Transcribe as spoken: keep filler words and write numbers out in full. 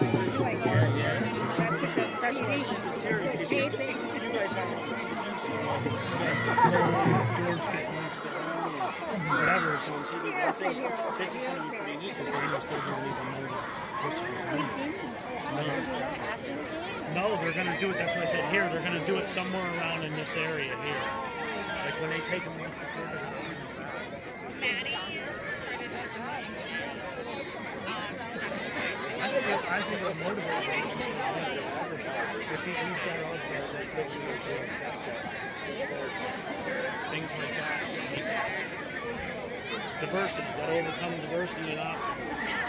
Yeah, yeah. That's the That's why I T said to Terry, V. because Tape you it. you guys have it on T V, so like, you guys can George get needs to own and whatever, it's on T V. Yeah, I think sit here all this day. is going to be Okay. pretty neat because they're gonna still going to leave a note of this was He on. didn't. Oh, how did they do that after the game? No, they're going to do it. That's why I said here. They're going to do it somewhere around in this area here. Like when they take them off the field. Maddie started with the same thing. Um, I think, I think it'll motivate him. If he, he's got all the things like that. Diversity. Got to overcome diversity and options.